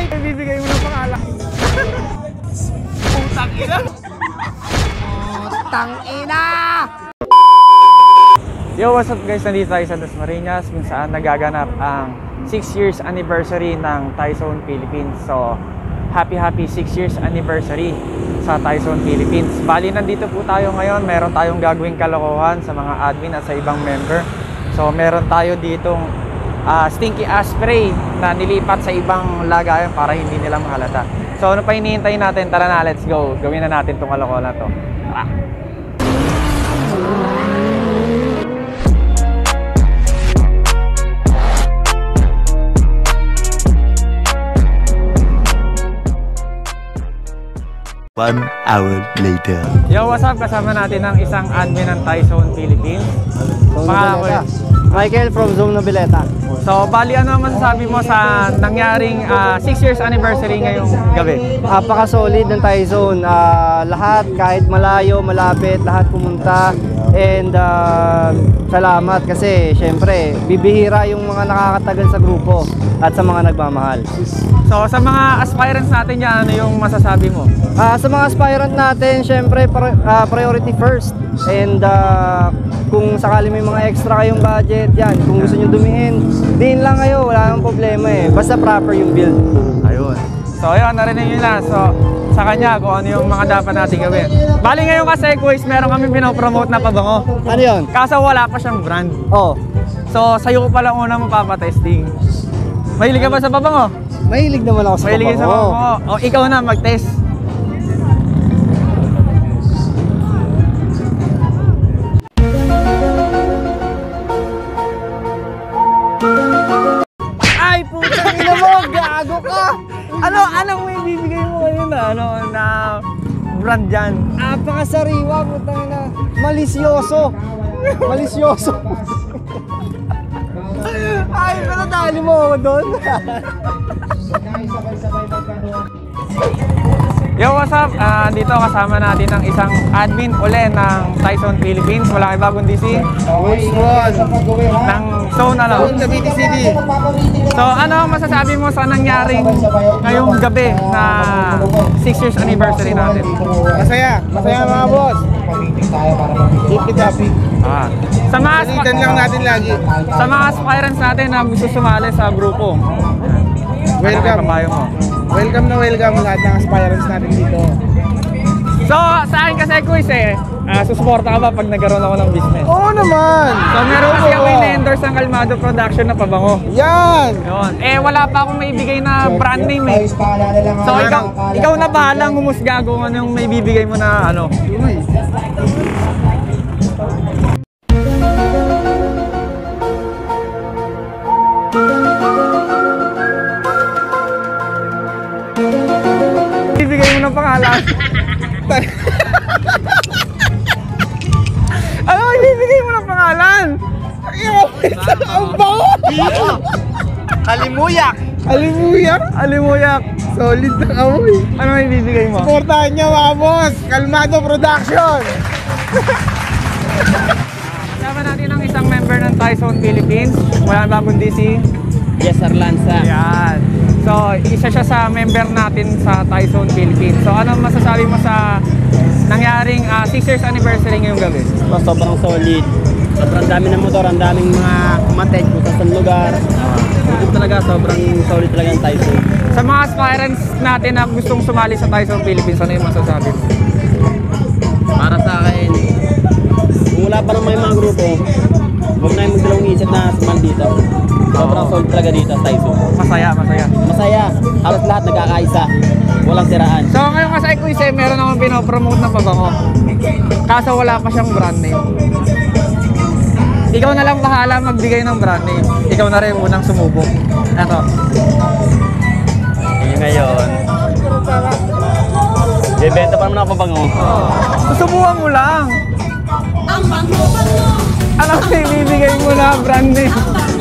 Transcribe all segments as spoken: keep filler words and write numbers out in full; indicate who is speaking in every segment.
Speaker 1: Bibigay mo ng pangalan. Putang ina! Putang ina! Yo, what's up guys? Nandito tayo sa Dasmariñas kung saan nagaganap ang six years anniversary ng Tyzone Philippines. So, happy happy six years anniversary sa Tyzone Philippines. Bali, nandito po tayo ngayon. Meron tayong gagawing kalokohan sa mga admin at sa ibang member. So, meron tayo ditong uh, stinky ass spray na nilipat sa ibang lagayan para hindi nila mahalata. So, ano pa hinihintay natin? Tara na, let's go. Gawin na natin itong kalokohan na to. Tara!
Speaker 2: One hour later.
Speaker 1: Yo, what's up? Kasama natin ang isang admin ng Tyzone Philippines. Pangalan ko
Speaker 3: Michael from Zone Nobileta.
Speaker 1: So, bali ano masasabi mo sa nangyaring six uh, years anniversary ngayong gabi?
Speaker 3: Napaka-solid ng Tyzone. Uh, lahat, kahit malayo, malapit, lahat pumunta. And uh, salamat kasi syempre bibihira yung mga nakakatagal sa grupo at sa mga nagmamahal.
Speaker 1: So sa mga aspirants natin yan, ano yung masasabi mo?
Speaker 3: Uh, sa mga aspirant natin, syempre uh, priority first. And uh, kung sakali may mga extra kayong budget, yan, kung gusto nyo dumihin, din lang kayo, wala nang problema eh. Basta proper yung build.
Speaker 1: Ayun. So ayun, narinig nyo lang. So sa kanya kung ano yung mga dapat natin gawin. Bali ngayon kasi, quiz, meron kami pinopromote na pabango.
Speaker 3: Ano yun?
Speaker 1: Kaso wala pa siyang brand.
Speaker 3: Oo. Oh.
Speaker 1: So sa'yo ko pala una mapapatesting. Mahilig ka ba sa pabango?
Speaker 3: Mahilig naman ako sa
Speaker 1: Mahilig
Speaker 3: pabango.
Speaker 1: sa pabango. O ikaw na mag-test. Ay, putang ina mo! Gago ka! Ano, anong may bibigay mo ngayon na, ano, na brand dyan?
Speaker 3: Napakasariwa, putang ina. Malisyoso. Malisyoso.
Speaker 1: Ay, pero dali mo ako doon. Yo, what's up? Uh, dito kasama natin ang isang admin uli ng Tyzone Philippines. Wala iba kundi si ng Zone, ano?
Speaker 3: Cavite City.
Speaker 1: So, ano masasabi mo sa nangyaring ngayong gabi na six years anniversary natin?
Speaker 3: Masaya. Masaya mga boss. Keep it happy.
Speaker 1: Ah. Sa mga
Speaker 3: Salitan lang natin lagi.
Speaker 1: Sa mga aspirants natin na gusto sumali sa grupo,
Speaker 3: Welcome.
Speaker 1: Ano mo?
Speaker 3: Welcome na welcome lahat ng aspirants natin dito.
Speaker 1: So, sa akin kasi quiz eh, uh, susuporta ka ba pag nagkaroon ako ng business?
Speaker 3: Oo naman!
Speaker 1: So, meron kasi ako in-endorse ng Calmado Production na pabango.
Speaker 3: Yan!
Speaker 1: Yun. Eh, wala pa akong maibigay na brand name eh. So, ikaw, ikaw na bahalang humusga kung ano yung maibibigay mo na ano. Bibigay mo ng pangalan. Ano may bibigay mo ng pangalan?
Speaker 3: Ang bango!
Speaker 1: Kalimuyak!
Speaker 3: Alimuyak!
Speaker 1: Alimuyak!
Speaker 3: Solid na amoy.
Speaker 1: Ano may bibigay mo?
Speaker 3: Supportahan niyo mga boss! Calmado Production!
Speaker 1: Kasama natin ang isang member ng Tyzone Philippines. Wala ba kundi si
Speaker 3: Yes, Arlanza.
Speaker 1: Yan. So, isa siya sa member natin sa Tyzone Philippines. So, ano masasabi mo sa nangyaring uh, six years anniversary ngayong gabi?
Speaker 3: So, sobrang solid. Sobrang dami ng motor, ang daming mga kumateg kung sa saan lugar. Uh, talaga, sobrang solid talaga ang Tyzone.
Speaker 1: Sa mga aspirants natin na gustong sumali sa Tyzone Philippines, ano yung masasabi mo?
Speaker 3: Para sa akin, kung wala pa naman yung mga grupo, huwag na yung magdalawang isip na sumali dito. Sobrang solid talaga dito sa Tyzone.
Speaker 1: Masaya, masaya.
Speaker 3: Masaya. Halos lahat nagkakaisa. Walang siraan.
Speaker 1: So ngayon kasi ko isa, meron akong pinopromote na pabango. Kaso wala pa siyang brand name. Ikaw na lang bahala magbigay ng brand name. Ikaw na rin unang sumubok. Eto.
Speaker 3: Yung ngayon. Bebenta pa naman ako pabango.
Speaker 1: Susubukan mo lang. Ano may bibigay mo na brand name?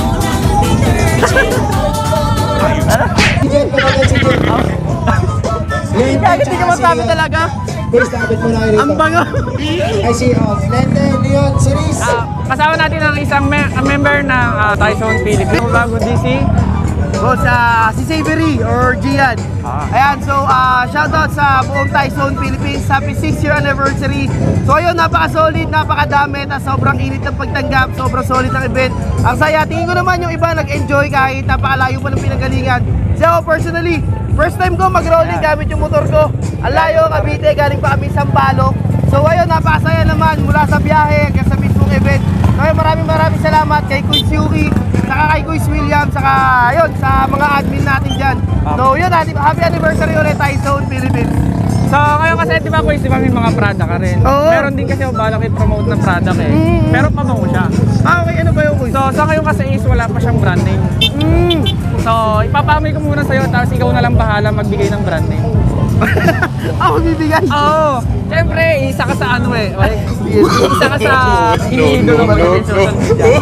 Speaker 1: Kaya hindi ka masabi talaga. Ang bango.
Speaker 4: I see of Lenden Leon Series.
Speaker 1: Uh, kasama natin ang isang me member ng uh, Tyzone Philippines. Bago D C
Speaker 5: Boss, uh, si Savory or Gian.
Speaker 1: Ah.
Speaker 5: Ayan, so uh, shoutout sa buong Tyzone Philippines. Happy six year anniversary. So ayun, napaka-solid, napakadami. At sobrang init ng pagtanggap, sobrang solid ng event. Ang saya, tingin ko naman yung iba nag-enjoy kahit napakalayo pa ng pinanggalingan. So personally, first time ko mag-rolling gamit yung motor ko. Ang layo, Cavite, galing pa kami Sampaloc. So ayun, napakasaya naman mula sa biyahe hanggang sa mismong event. Kaya maraming maraming salamat kay Kuis Yuki, saka kay Kuis William, saka ayun, sa mga admin natin dyan. So yun, happy anniversary ulit Tyzone Philippines.
Speaker 1: So ngayon kasi di ba Kuis, di ba may mga product ka rin?
Speaker 5: Oo.
Speaker 1: Meron din kasi yung balak i-promote ng product eh.
Speaker 5: Mm.
Speaker 1: Pero pabango siya.
Speaker 5: Ah, okay, ano ba yung Kuis?
Speaker 1: So sa ngayon kasi is wala pa siyang brand name.
Speaker 5: Mm.
Speaker 1: So ipapamoy ko muna sa'yo tapos ikaw na lang bahala magbigay ng brand name.
Speaker 5: Ako bibigyan.
Speaker 1: Oo. Siyempre, isa ka sa ano eh. Okay? Isa ka sa iniidolo mo sa social media.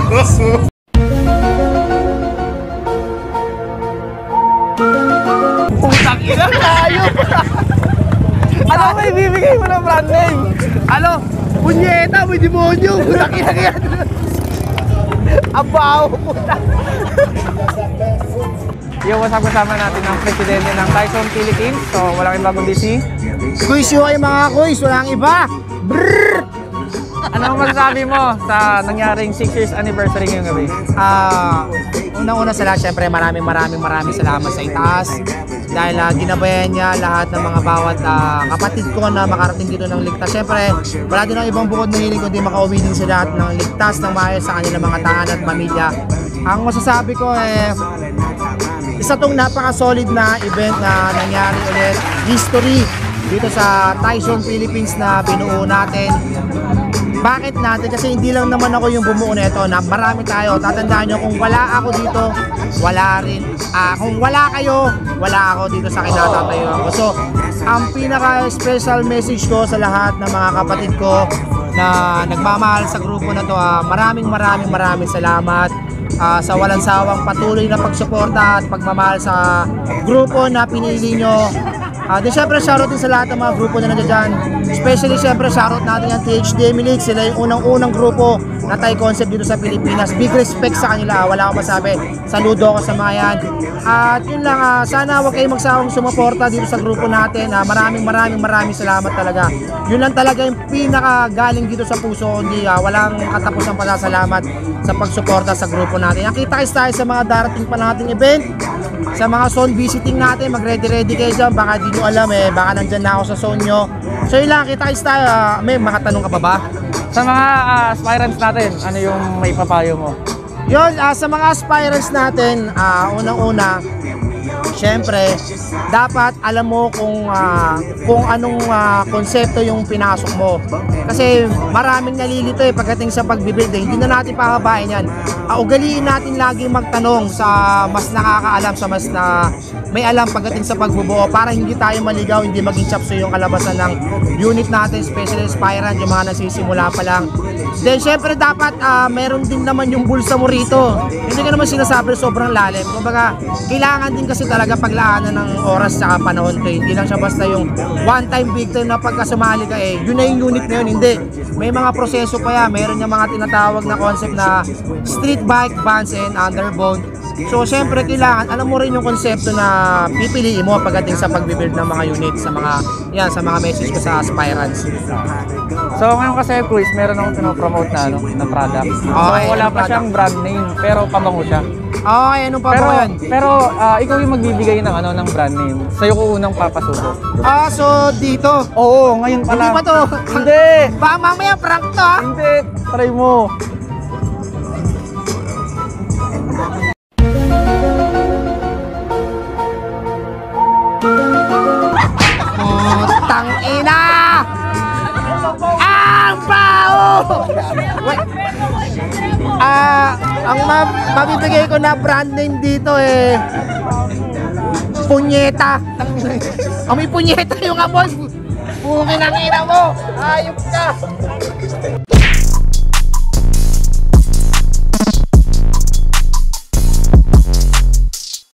Speaker 5: Putang ina, tayo.
Speaker 1: Ano may bibigay mo ng brand name?
Speaker 5: Ano? Punyeta, may demonyo. Putang ina yan. Abaw, puta.
Speaker 1: Yung kasama natin ang presidente ng Tyzone Philippines. So, walang iba kundi si...
Speaker 4: Kuis yung ay mga kuis, walang iba. Brrrr!
Speaker 1: Ano ang masasabi mo sa nangyaring six years anniversary ngayong gabi?
Speaker 4: Ah, unang-una sa lahat, syempre maraming maraming maraming salamat sa itaas. Dahil uh, ginabayan niya lahat ng mga bawat uh, kapatid ko na makarating dito ng ligtas. Syempre, wala din ang ibang bukod na hiling kundi makauwi din sa lahat ng ligtas ng maayos sa kanilang mga tahanan at pamilya. Ang masasabi ko eh, isa tong napaka-solid na event na nangyari ulit. History dito sa Tyzone Philippines na binuo natin. Bakit natin? Kasi hindi lang naman ako yung bumuo nito, na marami tayo. Tatandaan nyo, kung wala ako dito, wala rin. Ah, kung wala kayo, wala ako dito sa kinatatayuan ko. So, ang pinaka-special message ko sa lahat ng mga kapatid ko na nagmamahal sa grupo na to, ah, maraming maraming maraming salamat. Uh, sa walang sawang patuloy na pagsuporta at pagmamahal sa grupo na pinili nyo. Uh, din syempre shoutout din sa lahat ng mga grupo na nandiyan dyan. Especially syempre shoutout natin yung T H D M League. Sila yung unang-unang grupo na Thai concept dito sa Pilipinas. Big respect sa kanila, wala akong masabi. Saludo ako sa mga yan. At uh, yun lang, uh, sana huwag kayong magsawang sumuporta dito sa grupo natin. Uh, maraming maraming maraming salamat talaga. Yun lang talaga yung pinaka galing dito sa puso. Hindi, uh, walang katapusang pasasalamat sa pagsuporta sa grupo natin. Nakita kayo tayo sa mga darating pa nating event, sa mga zone visiting natin. Mag-ready-ready kayo dyan, baka di nyo alam eh, baka nandyan na ako sa zone nyo. So yun lang, kita kayo tayo. Uh, may mga tanong ka pa ba?
Speaker 1: Sa mga uh, aspirants natin, ano yung may papayo mo?
Speaker 4: Yun, uh, sa mga aspirants natin, uh, unang-una, syempre, dapat alam mo kung uh, kung anong uh, konsepto yung pinasok mo. Kasi maraming nalilito eh pagdating sa pagbibuild. Hindi na natin pahabain yan. Uh, ugaliin natin lagi magtanong sa mas nakakaalam, sa mas na may alam pagdating sa pagbubuo para hindi tayo maligaw, hindi maging chapso yung kalabasan ng unit natin, especially aspirant, yung mga nasisimula pa lang. Then syempre dapat uh, meron din naman yung bulsa mo rito. Hindi ka naman sinasabi sobrang lalim. Kumbaga, kailangan din kasi talaga paglaanan ng oras sa panahon to. Hindi lang siya basta yung one time big time na pagka sumali ka eh, yun na yung unit na yun. Hindi. May mga proseso pa yan. Meron yung mga tinatawag na concept na street bike, vans, and underbone. So syempre kailangan alam mo rin yung konsepto na pipiliin mo pagdating sa pagbibuild ng mga unit sa mga yan sa mga message ko sa aspirants.
Speaker 1: So ngayon kasi Kuis, meron akong pinopromote na ano, na product. So
Speaker 4: Okay,
Speaker 1: wala
Speaker 4: anong
Speaker 1: pa siyang brand name pero pabango siya.
Speaker 4: Okay, anong pa
Speaker 1: Pero
Speaker 4: ba yan?
Speaker 1: pero uh, ikaw yung magbibigay ng ano ng brand name. Sa'yo ko unang papasubo.
Speaker 4: Ah, so dito.
Speaker 1: Oo, ngayon pa
Speaker 4: Hindi
Speaker 1: lang.
Speaker 4: pa to.
Speaker 1: Hindi.
Speaker 4: Baka mamaya prank to ha.
Speaker 1: Hindi. Try mo.
Speaker 4: Putang ina! Ang bao! Ah, ang ma mabibigay ko na brand name dito eh Punyeta. Amoy punyeta yung amoy. Pungin ang ina mo. Ayop ka.